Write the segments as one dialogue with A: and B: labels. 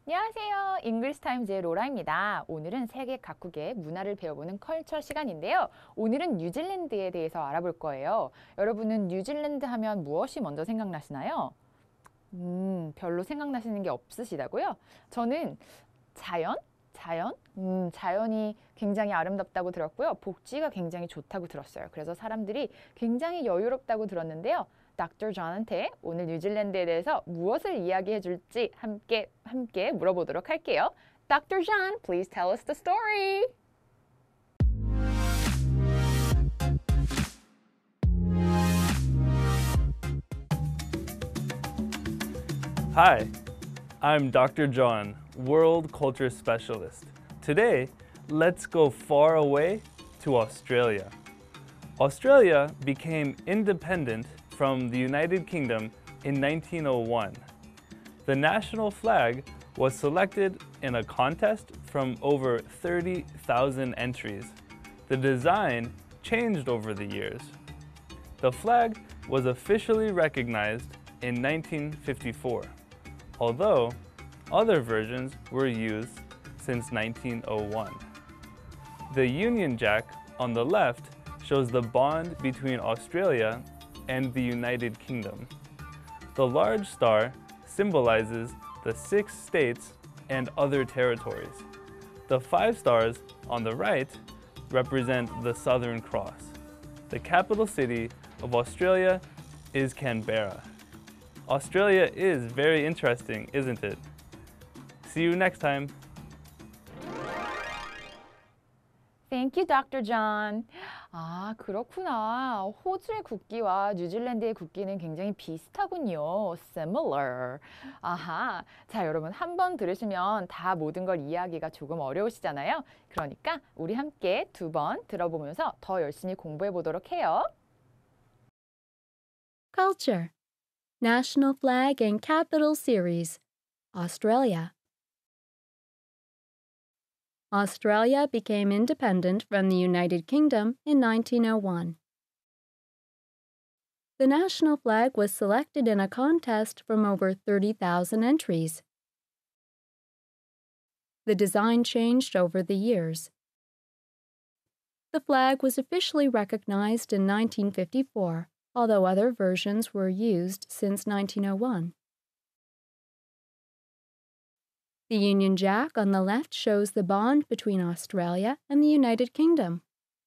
A: 안녕하세요. 잉글리시타임즈의 로라입니다. 오늘은 세계 각국의 문화를 배워보는 컬처 시간인데요. 오늘은 뉴질랜드에 대해서 알아볼 거예요. 여러분은 뉴질랜드 하면 무엇이 먼저 생각나시나요? 별로 생각나시는 게 없으시다고요? 저는 자연이 굉장히 아름답다고 들었고요. 복지가 굉장히 좋다고 들었어요. 그래서 사람들이 굉장히 여유롭다고 들었는데요. 닥터 존한테 오늘 뉴질랜드에 대해서 무엇을 이야기해 줄지 함께 물어보도록 할게요. Dr. John, please tell us the story.
B: Hi, I'm Dr. John, World Culture Specialist. Today, let's go far away to Australia. Australia became independent from the United Kingdom in 1901. The national flag was selected in a contest from over 30,000 entries. The design changed over the years. The flag was officially recognized in 1954, although other versions were used since 1901. The Union Jack on the left shows the bond between Australia and the United Kingdom. The large star symbolizes the 6 states and other territories. The 5 stars on the right represent the Southern Cross. The capital city of Australia is Canberra. Australia is very interesting, isn't it? See you next time.
A: Thank you, Dr. John. 아, 그렇구나. 호주의 국기와 뉴질랜드의 국기는 굉장히 비슷하군요. Similar. 아하. 자, 여러분 한 번 들으시면 다 모든 걸 이해하기가 조금 어려우시잖아요. 그러니까 우리 함께 2번 들어보면서 더 열심히 공부해 보도록 해요.
C: Culture. National Flag and Capital Series. Australia. Australia became independent from the United Kingdom in 1901. The national flag was selected in a contest from over 30,000 entries. The design changed over the years. The flag was officially recognized in 1954, although other versions were used since 1901. The Union Jack on the left shows the bond between Australia and the United Kingdom.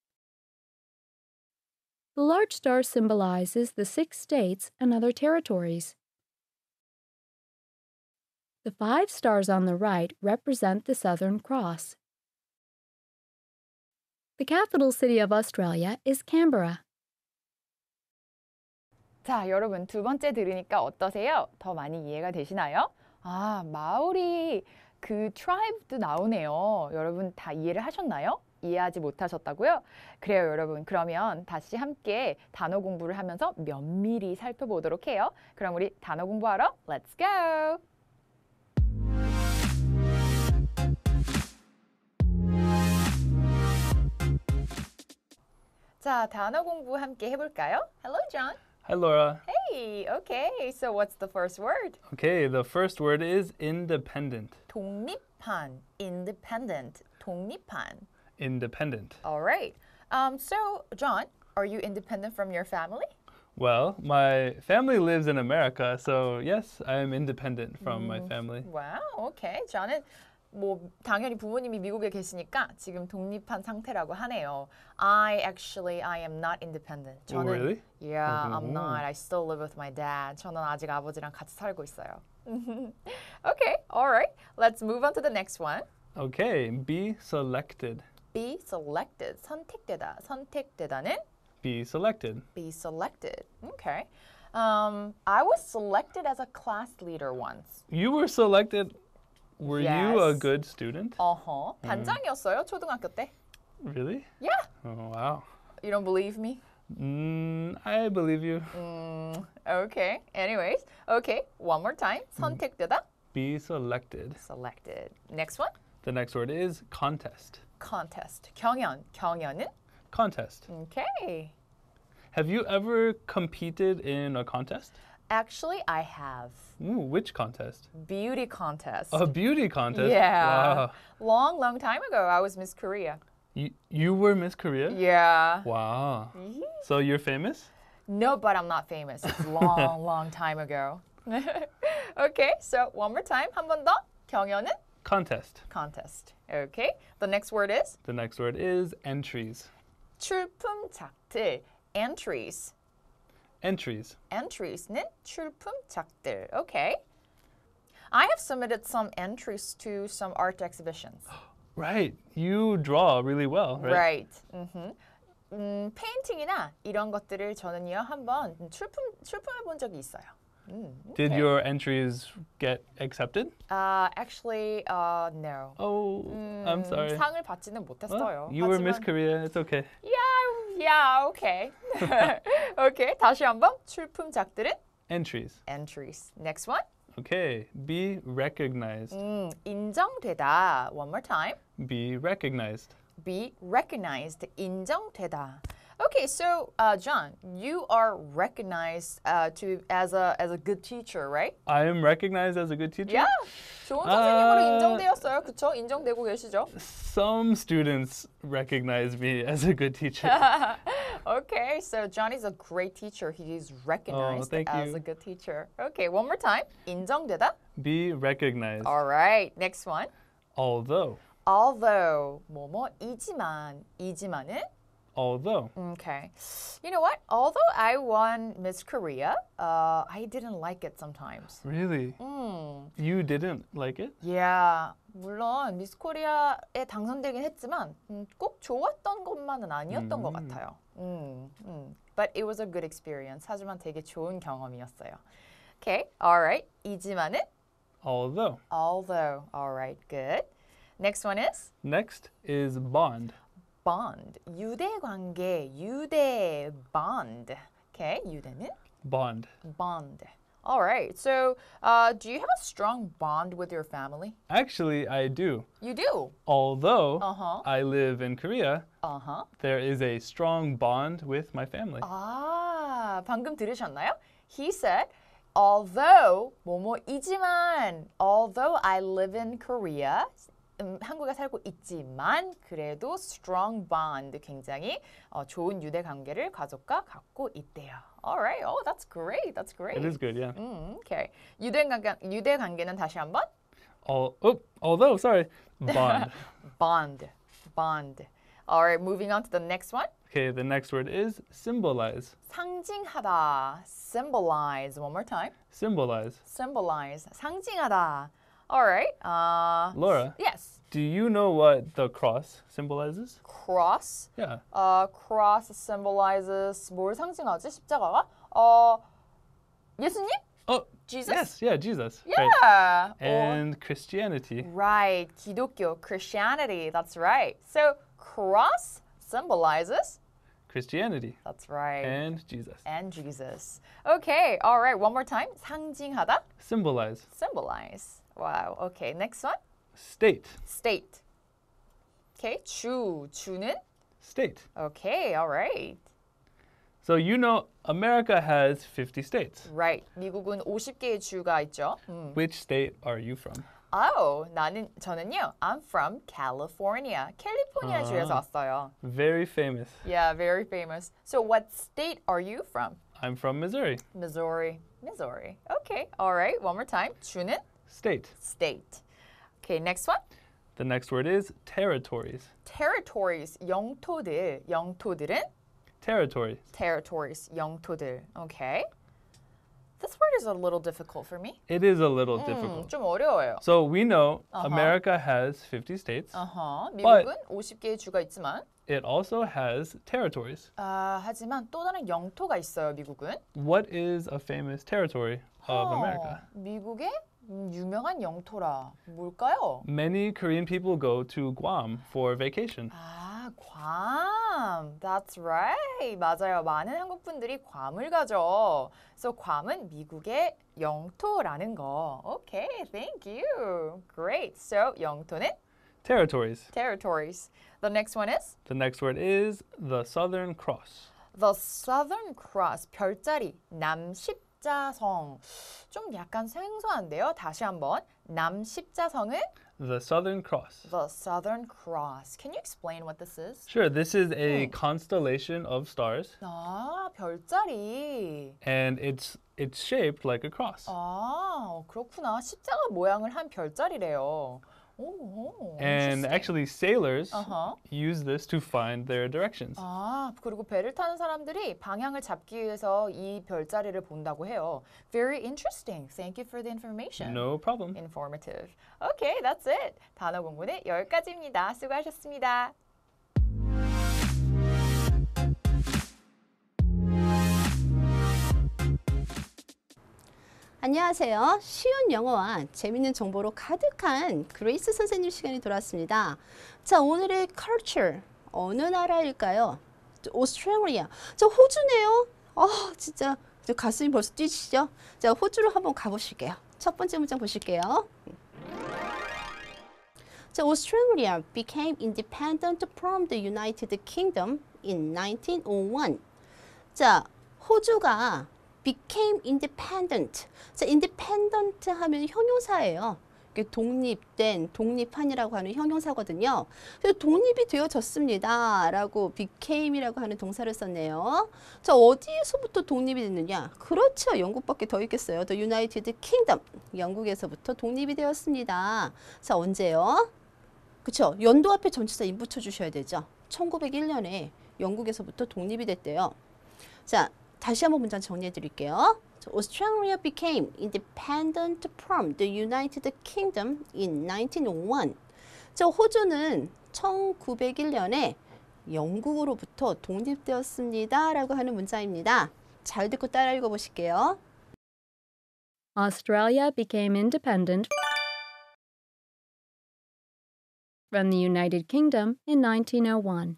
C: The large star symbolizes the 6 states and other territories. The 5 stars on the right represent the Southern Cross. The capital city of Australia is Canberra.
A: 자, 여러분 두 번째 들으니까 어떠세요? 더 많이 이해가 되시나요? 아, 마오리 그 트라이브도 나오네요. 여러분 다 이해를 하셨나요? 이해하지 못하셨다고요? 그래요, 여러분. 그러면 다시 함께 단어 공부를 하면서 면밀히 살펴보도록 해요. 그럼 우리 단어 공부하러 Let's go! 자, 단어 공부 함께 해볼까요? Hello, John.
B: Hi, Laura.
A: Hey, okay. So what's the first word?
B: Okay, the first word is independent.
A: 독립한, independent, 독립한.
B: Independent.
A: All right. So, John, are you independent from your family?
B: Well, my family lives in America, so yes, I am independent from my family.
A: Wow, okay. 저는 뭐 당연히 부모님이 미국에 계시니까 지금 독립한 상태라고 하네요. I am not independent.
B: Oh, really?
A: Yeah, I'm not. I still live with my dad. 저는 아직 아버지랑 같이 살고 있어요. Okay, all right. Let's move on to the next one.
B: Okay, be selected.
A: Be selected. 선택되다. 선택되다는
B: Be selected.
A: be selected. Okay. I was selected as a class leader once.
B: You were selected. Were you a
A: Yes.
B: good student?
A: 반장이었어요, 초등학교 때.
B: Really?
A: Yeah.
B: Oh, wow.
A: You don't believe me?
B: I believe you.
A: Okay. Anyways. Okay. One more time. 선택되다.
B: Be selected.
A: Selected. Next one.
B: The next word is contest.
A: Contest. 경연. 경연은?
B: Contest.
A: Okay.
B: Have you ever competed in a contest?
A: Actually, I have.
B: Ooh, which contest?
A: Beauty contest.
B: A beauty contest?
A: Yeah.
B: Wow.
A: Long time ago, I was Miss Korea.
B: You were Miss Korea?
A: Yeah.
B: Wow. So you're famous?
A: No, but I'm not famous. It's long time ago. Okay, so one more time. 한 번 더. 경연은
B: Contest.
A: contest. Okay. The next word is
B: The next word is entries.
A: 출품작들. Entries.
B: Entries.
A: Entries는 출품작들. Okay. I have submitted some entries to some art exhibitions.
B: Right. You draw really well, right?
A: Right. 페인팅이나 이런 것들을 저는요 한번 출품해 본 적이 있어요.
B: Did
A: okay.
B: your entries get accepted?
A: Actually, no.
B: Oh, I'm sorry.
A: 상을 받지는 못했어요.
B: You were Miss
A: 하지만-
B: Korea. It's okay.
A: Yeah, okay. Okay, 다시 한번 출품작들은
B: Entries.
A: entries. Next one.
B: Okay. Be recognized.
A: 인정되다. One more time.
B: Be recognized.
A: Be recognized. 인정되다. Okay, so John, you are recognized as a good teacher, right?
B: I am recognized as a good teacher?
A: Yeah. 좋은 선생님으로 인정되었어요. 그쵸? 인정되고 계시죠?
B: Some students recognize me as a good teacher.
A: Okay, so John is a great teacher. He is recognized
B: thank
A: as
B: you.
A: a good teacher. Okay, one more time. 인정되다.
B: Be recognized.
A: All right, next one.
B: Although.
A: Although 이지만은
B: Although.
A: okay. You know what? Although I won Miss Korea, I didn't like it sometimes.
B: Really? You didn't like it?
A: Yeah, 물론 미스 코리아에 당선되긴 했지만 꼭 좋았던 것만은 아니었던 것 같아요. But it was a good experience. 하지만 되게 좋은 경험이었어요. Okay, alright. 이지만은
B: Although.
A: although. Alright, good. Next one is
B: Next is bond.
A: bond. 유대 관계, 유대 bond. Okay, 유대는
B: Bond.
A: bond. Alright, so do you have a strong bond with your family?
B: Actually, I do.
A: You do.
B: Although
A: Uh-huh.
B: I live in Korea,
A: Uh-huh.
B: there is a strong bond with my family.
A: 아, 방금 들으셨나요? He said, although 뭐뭐이지만, although I live in Korea, 한국에 살고 있지만 그래도 strong bond, 굉장히 좋은 유대 관계를 가족과 갖고 있대요. Alright, oh, that's great, that's great.
B: It is good, yeah.
A: Okay. 유대 관계는 다시 한번
B: Although, sorry, bond.
A: bond. Alright, moving on to the next one.
B: Okay, the next word is symbolize.
A: 상징하다, symbolize. One more time.
B: Symbolize.
A: Symbolize, 상징하다. Alright.
B: Laura,
A: Yes.
B: do you know what the cross symbolizes?
A: Cross.
B: Yeah.
A: Cross symbolizes 뭘 상징하지? 십자가가? 예수님?
B: Oh,
A: Jesus?
B: yes, yeah, Jesus.
A: Yeah.
B: Right. And Christianity.
A: Right. 기독교, Christianity. That's right. So cross symbolizes.
B: Christianity.
A: That's right.
B: And Jesus.
A: And Jesus. Okay. All right. One more time. 상징하다.
B: Symbolize.
A: Symbolize. Wow. Okay. Next one.
B: State.
A: State. Okay. 주는.
B: State.
A: Okay. All right.
B: So you know America has 50 states.
A: Right. 미국은 50개의 주가 있죠.
B: Which state are you from?
A: 저는요. I'm from California. 캘리포니아 주에서 왔어요.
B: Very famous.
A: Yeah, very famous. So what state are you from?
B: I'm from Missouri.
A: Missouri. Okay. All right. One more time. 주는
B: State.
A: state. Okay, next one.
B: The next word is territories.
A: Territories. 영토들은
B: Territories.
A: territories. 영토들. Okay. This word is a little difficult for me.
B: It is a little difficult.
A: 좀 어려워요.
B: So we know America has 50 states.
A: 미국은 50개의 주가 있지만
B: It also has territories.
A: 하지만 또 다른 영토가 있어요, 미국은.
B: What is a famous territory of America?
A: 미국의 유명한 영토라 뭘까요?
B: Many Korean people go to Guam for vacation.
A: 괌. That's right. 맞아요. 많은 한국 분들이 괌을 가죠. So 괌은 미국의 영토라는 거. Okay, thank you. Great. So 영토는
B: Territories.
A: territories. The next one is
B: The next word is the Southern Cross.
A: the Southern Cross. 별자리. 십자성. 좀 약간 생소한데요. 다시 한번. 남십자성은
B: The Southern Cross.
A: the Southern Cross. Can you explain what this is?
B: Sure, this is a constellation of stars,
A: 아, 별자리.
B: and it's shaped like a cross.
A: 아, 그렇구나. 십자가 모양을 한 별자리래요. 오,
B: And
A: interesting.
B: actually, sailors
A: Uh-huh.
B: use this to find their directions.
A: 아, 그리고 배를 타는 사람들이 방향을 잡기 위해서 이 별자리를 본다고 해요. Very interesting. Thank you for the information.
B: No problem.
A: Informative. Okay, that's it. 단어 공부는 여기까지입니다. 수고하셨습니다.
D: 안녕하세요. 쉬운 영어와 재밌는 정보로 가득한 그레이스 선생님 시간이 돌아왔습니다. 자, 오늘의 culture, 어느 나라일까요? 오스트레일리아. 저 호주네요. 진짜 저 가슴이 벌써 뛰시죠? 자, 호주로 한번 가보실게요. 첫 번째 문장 보실게요. 자, Australia became independent from the United Kingdom in 1901. 자, 호주가 became independent. 자, independent 하면 형용사예요. 독립한이라고 하는 형용사거든요. 그래서 독립이 되어졌습니다. 라고 became이라고 하는 동사를 썼네요. 자, 어디에서부터 독립이 됐느냐? 그렇죠. 영국밖에 더 있겠어요. The United Kingdom. 영국에서부터 독립이 되었습니다. 자, 언제요? 그쵸? 연도 앞에 전치사 인 붙여주셔야 되죠. 1901년에 영국에서부터 독립이 됐대요. 자, 다시 한번 문장 정리해 드릴게요. Australia became independent from the United Kingdom in 1901. 저 호주는 1901년에 영국으로부터 독립되었습니다. 라고 하는 문장입니다. 잘 듣고 따라 읽어보실게요.
C: Australia became independent from the United Kingdom in 1901.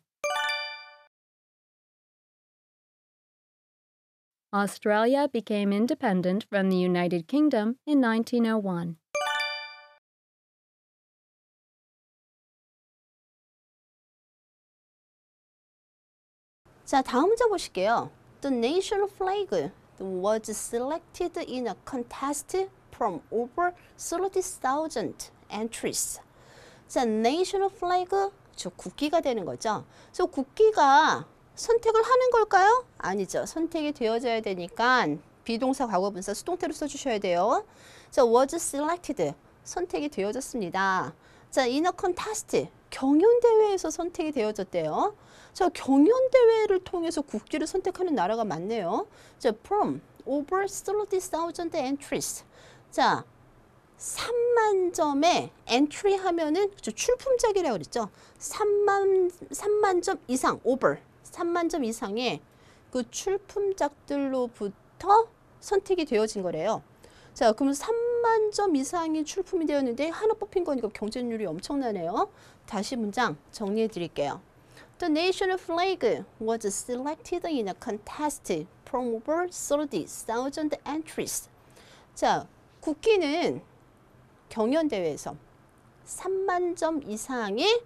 C: Australia became independent from the United Kingdom in 1901.
D: 자, 다음 문장 보실게요. The national flag was selected in a contest from over 30,000 entries. 자, national flag, 저 국기가 되는 거죠. 저 국기가 선택을 하는 걸까요? 아니죠. 선택이 되어져야 되니까 비동사 과거분사 수동태로 써주셔야 돼요. 자, was selected, 선택이 되어졌습니다. 자, in a contest, 경연대회에서 선택이 되어졌대요. 자, 경연대회를 통해서 국기를 선택하는 나라가 많네요. 자, from over 30,000 entries. 자, 3만 점의 entry 하면은 출품작이라고 그랬죠. 3만 점 이상, over. 3만 점 이상의 그 출품작들로부터 선택이 되어진 거래요. 자, 그럼 3만 점 이상이 출품이 되었는데 하나 뽑힌 거니까 경쟁률이 엄청나네요. 다시 문장 정리해 드릴게요. The national flag was selected in a contest from over 30,000 entries. 자, 국기는 경연대회에서 3만 점 이상의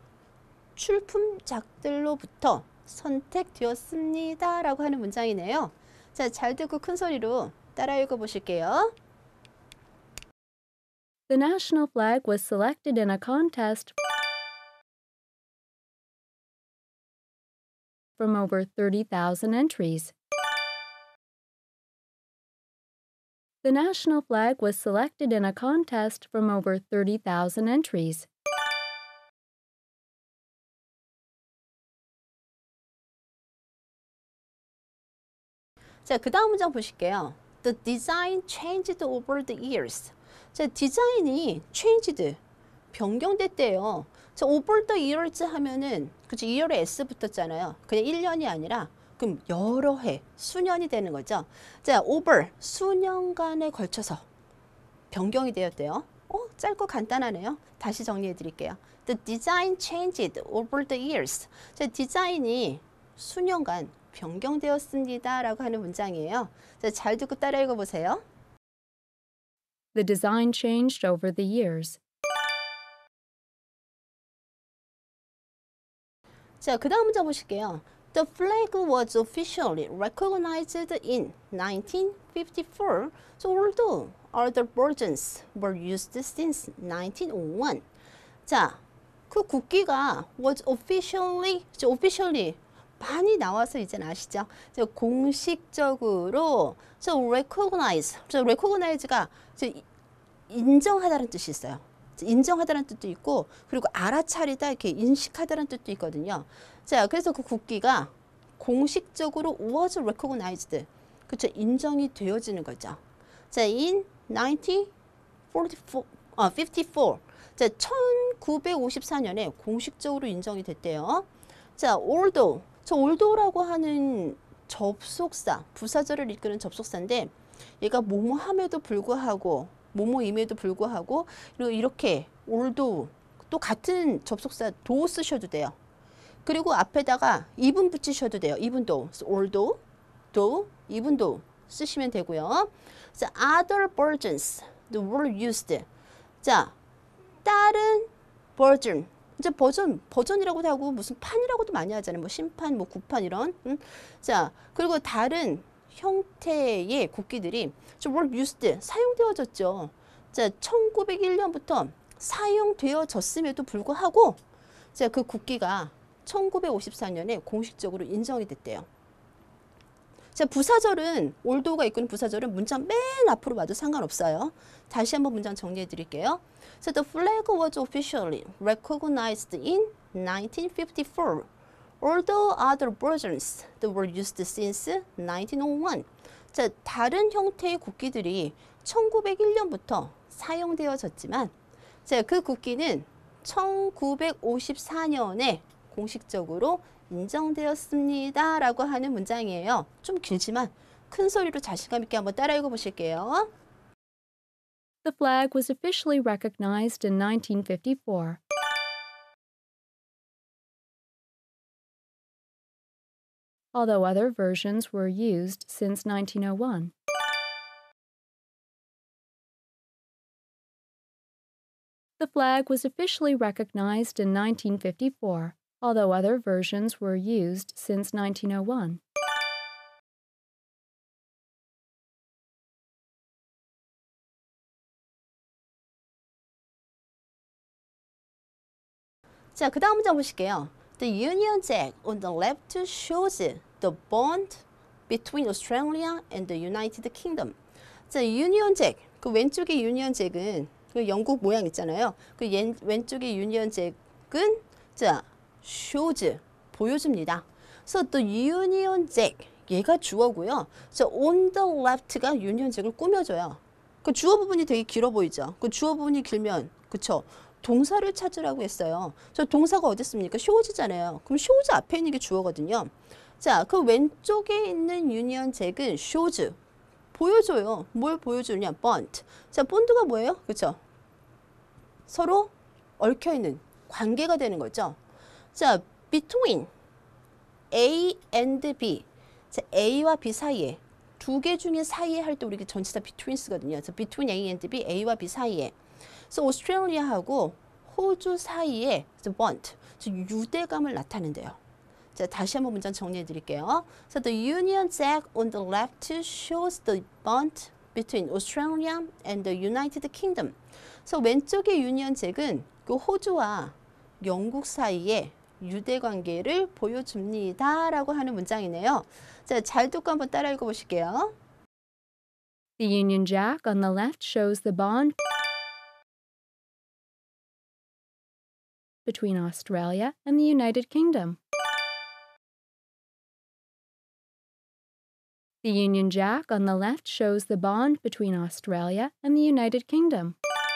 D: 출품작들로부터 선택되었습니다. 라고 하는 문장이네요. 자, 잘 듣고 큰 소리로 따라 읽어보실게요.
C: The national flag was selected in a contest from over 30,000 entries. The national flag was selected in a contest from over 30,000 entries.
D: 자, 그 다음 문장 보실게요. The design changed over the years. 자, 디자인이 changed, 변경됐대요. 자, over the years 하면은, 그치, year에 s 붙었잖아요. 그냥 1년이 아니라, 그럼 여러 해, 수년이 되는 거죠. 자, over, 수년간에 걸쳐서 변경이 되었대요. 짧고 간단하네요. 다시 정리해 드릴게요. The design changed over the years. 자, 디자인이 수년간 변경되었습니다. 라고 하는 문장이에요. 자, 잘 듣고 따라 읽어보세요.
C: The design changed over the years.
D: 자, 그 다음 문장 보실게요. The flag was officially recognized in 1954, so although other versions were used since 1901. 자, 그 국기가 was officially 많이 나와서 이제 아시죠? 공식적으로 recognize가 인정하다는 뜻이 있어요. 인정하다는 뜻도 있고, 그리고 알아차리다, 이렇게 인식하다는 뜻도 있거든요. 자, 그래서 그 국기가 공식적으로 was recognized, 그쵸, 인정이 되어지는 거죠. 자, in 1954, 자, 1954년에 공식적으로 인정이 됐대요. 자, although라고 하는 접속사, 부사절을 이끄는 접속사인데, 얘가 뭐뭐함에도 불구하고, 뭐뭐임에도 불구하고, 그리고 이렇게 although, 또 같은 접속사 do 쓰셔도 돼요. 그리고 앞에다가 even 붙이셔도 돼요. even though, although, even though 쓰시면 되고요. 자, other versions were used. 자, 다른 버전, 이제 버전이라고도 하고 무슨 판이라고도 많이 하잖아요. 뭐 심판, 뭐 구판 이런. 자, 그리고 다른 형태의 국기들이 were used, 사용되어졌죠. 자, 1901년부터 사용되어졌음에도 불구하고, 자, 그 국기가 1954년에 공식적으로 인정이 됐대요. 자, 부사절은 although가 이끄는 부사절은 문장 맨 앞으로 와도 상관없어요. 다시 한번 문장 정리해 드릴게요. So the flag was officially recognized in 1954, although other versions that were used since 1901. 자, 다른 형태의 국기들이 1901년부터 사용되어졌지만, 자, 그 국기는 1954년에 공식적으로 인정되었습니다 라고 하는 문장이에요. 좀 길지만 큰 소리로 자신감 있게 한번 따라 읽어보실게요.
C: The flag was officially recognized in 1954. Although other versions were used since 1901. The flag was officially recognized in 1954, although other versions were used since 1901.
D: 자, 그 다음 문장 보실게요. The Union Jack on the left shows the bond between Australia and the United Kingdom. 자, Union Jack, 그 왼쪽의 Union Jack은 그 영국 모양 있잖아요. 그 왼쪽의 Union Jack은 자, shows, 보여줍니다. So the Union Jack, 얘가 주어고요. 자, on the left가 Union Jack을 꾸며줘요. 그 주어 부분이 되게 길어 보이죠? 그 주어 부분이 길면, 그쵸? 동사를 찾으라고 했어요. 저 동사가 어디 있습니까? shows잖아요. 그럼 shows 앞에 있는 게 주어거든요. 자, 그 왼쪽에 있는 Union Jack은 shows, 보여줘요. 뭘 보여주느냐? bond. 자, bond가 뭐예요? 그쵸? 서로 얽혀있는 관계가 되는 거죠. 자, between A and B. 자, A와 B 사이에, 두 개 중에 사이에 할 때 우리 전치사 between 쓰거든요. 자, between A and B, A와 B 사이에. 그래서 오스트레일리아하고 호주 사이에 bond, 유대감을 나타낸대요. 자, 다시 한번 문장 정리해 드릴게요. So the Union Jack on the left shows the bond between Australia and the United Kingdom. 그래서 왼쪽의 Union Jack은 그 호주와 영국 사이에 유대 관계를 보여줍니다 라고 하는 문장이네요. 자, 잘 듣고 한번 따라 읽어보실게요.
C: The Union Jack on the left shows the bond between Australia and the United Kingdom. The Union Jack on the left shows the bond between Australia and the United Kingdom.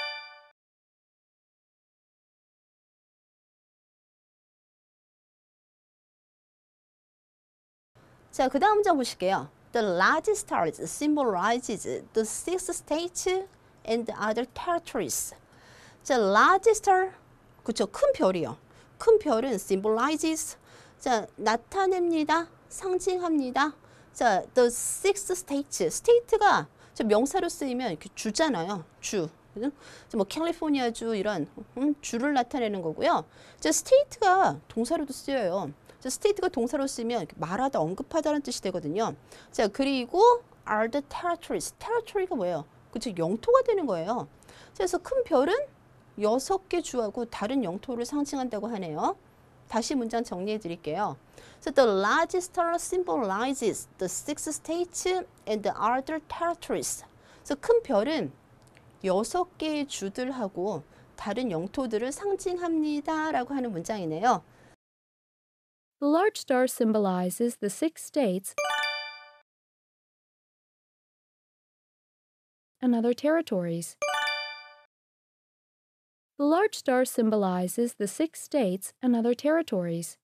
D: 자, 그 다음 문장 보실게요. The large stars symbolizes the six states and other territories. 자, large star, 그쵸, 큰 별이요. 큰 별은 symbolizes, 자, 나타냅니다, 상징합니다. 자, the six states, state가 명사로 쓰이면 이렇게 주잖아요. 주. 뭐 캘리포니아주 이런 주를 나타내는 거고요. 자, state가 동사로도 쓰여요. state가 동사로 쓰면 말하다, 언급하다라는 뜻이 되거든요. 자, 그리고 are the territories. territory가 뭐예요? 그쵸, 영토가 되는 거예요. 그래서 큰 별은 6개 주하고 다른 영토를 상징한다고 하네요. 다시 문장 정리해 드릴게요. So the large star symbolizes the 6 states and the other territories. 그래서 큰 별은 6개의 주들하고 다른 영토들을 상징합니다. 라고 하는 문장이네요.
C: The large star symbolizes the 6 states and other territories. The large star symbolizes the 6 states and other territories.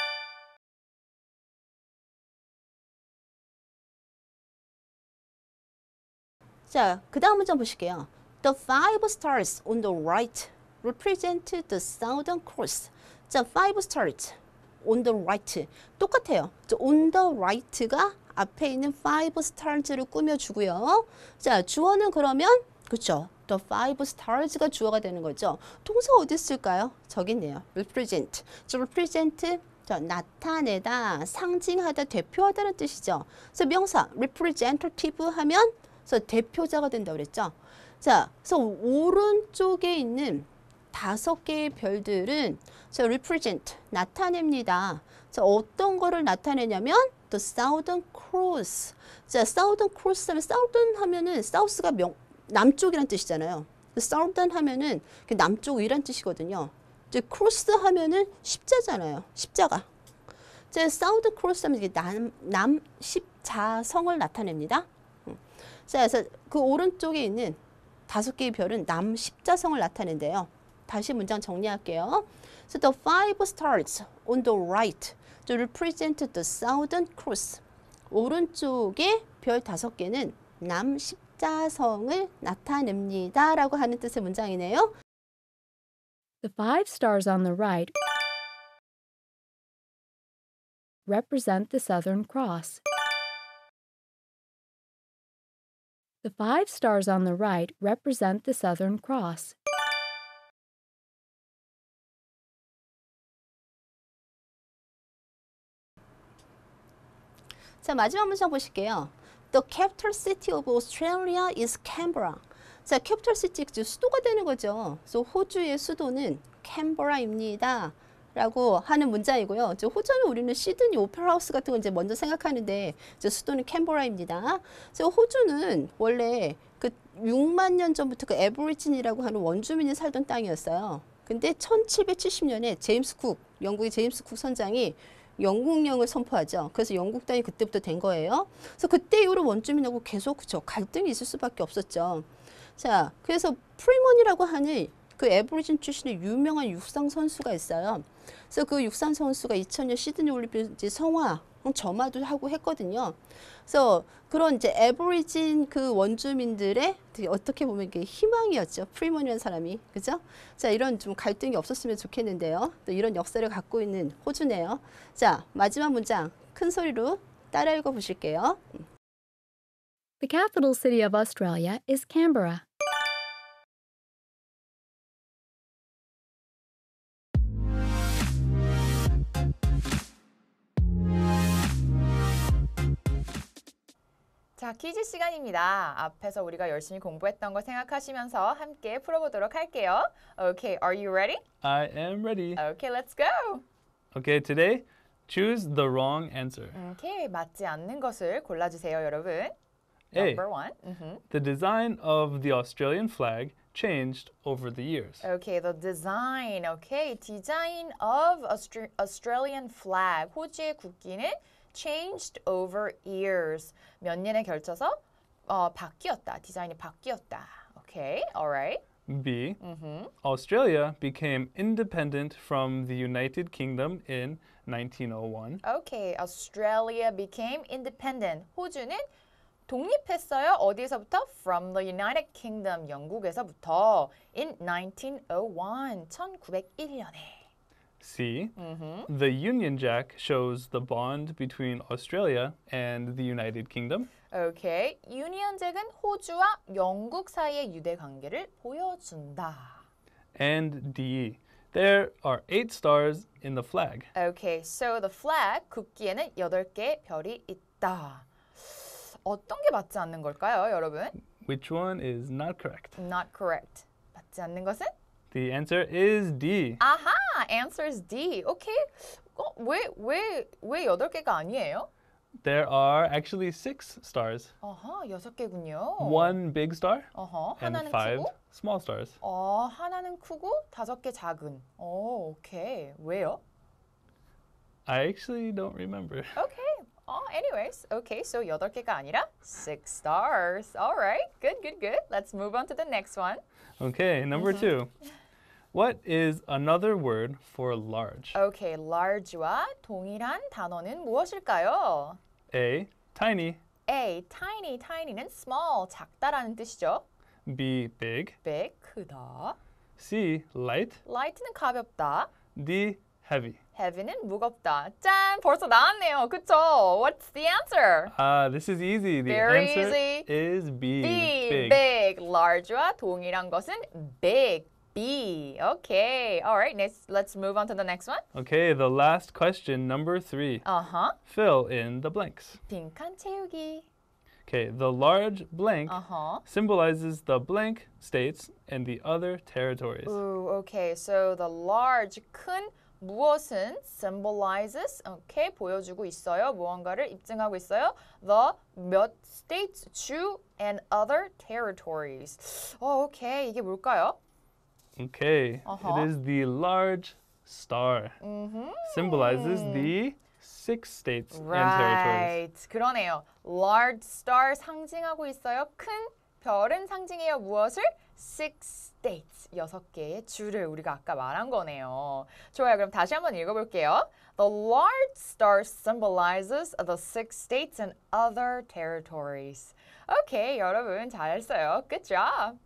D: 자, 그 다음 문장 보실게요. The 5 stars on the right represent the southern cross. 자, 5 stars on the right. 똑같아요. on the right가 앞에 있는 5 stars를 꾸며주고요. 자, 주어는 그러면 그렇죠. The 5 stars가 주어가 되는 거죠. 동사 어디 있을까요? 저기 있네요. represent. 저 represent 자, 나타내다, 상징하다, 대표하다는 뜻이죠. 그래서 명사 representative 하면 그래서 대표자가 된다고 그랬죠. 자, 그래서 오른쪽에 있는 5개의 별들은 자, represent 나타냅니다. 자, 어떤 거를 나타내냐면 the southern cross. 자, southern cross 하면 southern 하면은 south가 남쪽이란 뜻이잖아요. southern 하면은 남쪽이란 뜻이거든요. 이제 cross 하면은 십자잖아요. 십자가. 자, southern cross 하면 이게 남 십자성을 나타냅니다. 자, 그래서 그 오른쪽에 있는 5개의 별은 남 십자성을 나타낸대요. 다시 문장 정리할게요. So the 5 stars on the right represent the southern cross. 오른쪽에 별 5개는 남 십자성을 나타냅니다. 라고 하는 뜻의 문장이네요.
C: The 5 stars on the right represent the Southern Cross. The 5 stars on the right represent the Southern Cross.
D: 자, 마지막 문장 보실게요. The capital city of Australia is Canberra. 자, capital city, 수도가 되는 거죠. 그래서 호주의 수도는 캔버라입니다. 라고 하는 문장이고요. 호주는 우리는 시드니 오페라 하우스 같은 거 이제 먼저 생각하는데 수도는 캔버라입니다. 그래서 호주는 원래 그 6만 년 전부터 그 애버리진이라고 하는 원주민이 살던 땅이었어요. 근데 1770년에 제임스 쿡, 영국의 제임스 쿡 선장이 영국령을 선포하죠. 그래서 영국 땅이 그때부터 된 거예요. 그래서 그때 이후로 원주민하고 계속 그쵸, 갈등이 있을 수밖에 없었죠. 자, 그래서 프리먼이라고 하는 그 애버리진 출신의 유명한 육상 선수가 있어요. 그래서 그 육상 선수가 2000년 시드니 올림픽 성화, 점화도 하고 했거든요. 그래서 그런 이제 애버리진 그 원주민들의 어떻게 보면 이게 희망이었죠. 프리먼이라는 사람이, 그죠? 자, 이런 좀 갈등이 없었으면 좋겠는데요. 또 이런 역사를 갖고 있는 호주네요. 자, 마지막 문장 큰 소리로 따라 읽어 보실게요.
C: The capital city of Australia is Canberra.
A: 자, 퀴즈 시간입니다. 앞에서 우리가 열심히 공부했던 거 생각하시면서 함께 풀어보도록 할게요. Okay, are you ready?
B: I am ready.
A: Okay, let's go.
B: Okay, today, choose the wrong answer.
A: Okay, 맞지 않는 것을 골라주세요, 여러분.
B: A.
A: Number 1.
B: The design of the Australian flag changed over the years.
A: Okay, the design. Okay, design of Australian flag. 호주의 국기는 changed over years. 몇 년에 걸쳐서 바뀌었다. 디자인이 바뀌었다. Okay, alright.
B: B. Australia became independent from the United Kingdom in 1901.
A: Okay, Australia became independent. 호주는 독립했어요. 어디에서부터? From the United Kingdom, 영국에서부터. In 1901, 1901년에.
B: C. The Union Jack shows the bond between Australia and the United Kingdom.
A: Okay, 유니언 잭은 호주와 영국 사이의 유대 관계를 보여준다.
B: And D. There are 8 stars in the flag.
A: Okay, so the flag, 국기에는 8개의 별이 있다. 어떤 게 맞지 않는 걸까요, 여러분?
B: Which one is not correct?
A: Not correct. 맞지 않는 것은?
B: The answer is D.
A: 아하, answer is D. Okay. 왜 8개가 아니에요?
B: There are actually 6 stars.
A: 아하, 6개군요.
B: 1 big star
A: 어허,
B: and
A: 하나는
B: 5
A: 크고,
B: small stars.
A: 하나는 크고 5개 작은. 오케이. 왜요?
B: I actually don't remember.
A: Okay. Anyways, okay, so 8개가 아니라 6 stars. All right, good. Let's move on to the next one.
B: Okay, number 2. What is another word for large?
A: Okay, large와 동일한 단어는 무엇일까요?
B: A. Tiny.
A: A, tiny, tiny는 small, 작다라는 뜻이죠.
B: B. Big.
A: big, 크다.
B: C. Light.
A: light는 가볍다.
B: D. Heavy.
A: heavy는 무겁다. 짠! 벌써 나왔네요. 그쵸? What's the answer?
B: This is easy. The
A: Very
B: answer
A: easy.
B: is B.
A: B, big. large와 동일한 것은 big, B. Okay. All right, let's move on to the next one.
B: Okay, the last question, number 3.
A: Uh-huh.
B: Fill in the blanks.
A: 빈칸 채우기.
B: Okay, the large blank
A: Uh-huh.
B: symbolizes the blank states and the other territories.
A: Ooh, okay. So the large, 큰 무엇은 symbolizes, okay, 보여주고 있어요. 무언가를 입증하고 있어요. The 몇 states, 주 and other territories. okay. 이게 뭘까요?
B: Okay,
A: Uh-huh.
B: it is the large star. Symbolizes the 6 states and territories.
A: Right. 그러네요. Large star 상징하고 있어요. 큰 별은 상징해요. 무엇을? 6 states. 6개의 주를 우리가 아까 말한 거네요. 좋아요. 그럼 다시 한번 읽어볼게요. The large star symbolizes the 6 states and other territories. 오케이, 여러분 잘했어요. Good job.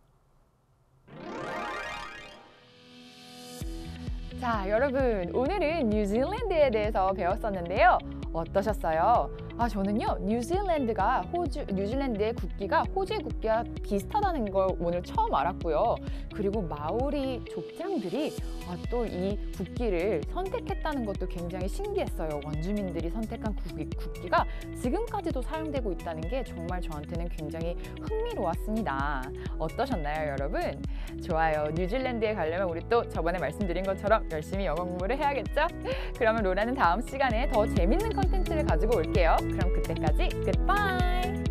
A: 자, 여러분 오늘은 뉴질랜드에 대해서 배웠었는데요. 어떠셨어요? 저는요 뉴질랜드의 국기가 호주의 국기와 비슷하다는 걸 오늘 처음 알았고요. 그리고 마오리 족장들이 또 이 국기를 선택했다는 것도 굉장히 신기했어요. 원주민들이 선택한 국기가 지금까지도 사용되고 있다는 게 정말 저한테는 굉장히 흥미로웠습니다. 어떠셨나요, 여러분? 좋아요. 뉴질랜드에 가려면 우리 또 저번에 말씀드린 것처럼 열심히 영어 공부를 해야겠죠? 그러면 로라는 다음 시간에 더 재밌는 컨텐츠를 가지고 올게요. 그럼 그때까지 goodbye!